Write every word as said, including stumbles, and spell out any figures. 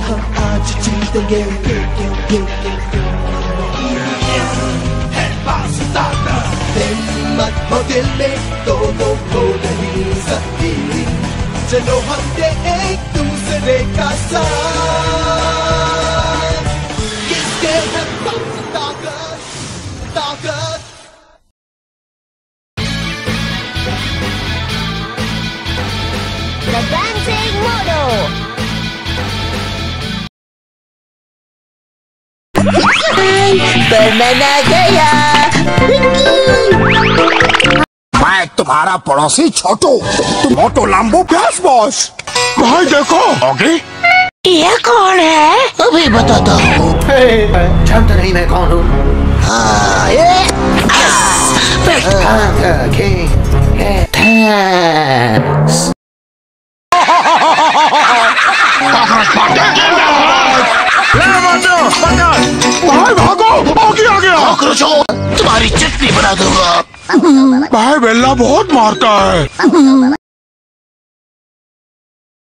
हम आज जीतेंगे क्यों क्यों क्यों क्यों क्यों है वास्ता हिम्मत हो दिल में दोनों को नहीं सकती चलो हम दे एक दूसरे का साथ किसके है ताकत ताकत The Dancing Mono. बनाना गया मैं तुम्हारा पड़ोसी छोटू तुम मोटो लंबू प्यास बॉस भाई देखो ओके ये कौन है अभी बताता हूँ जानता नहीं मैं कौन हूँ हाँ ये थैंक्स भाई भागो आगे आ गया तुम्हारी चटनी बना दूंगा भाई बेल्ला बहुत मारता है